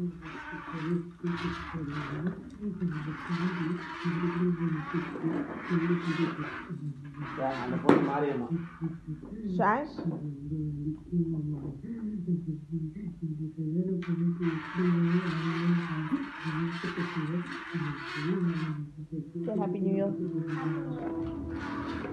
அந்த பொண்ணு மாறியம்மா Şarj. Say Happy New Year.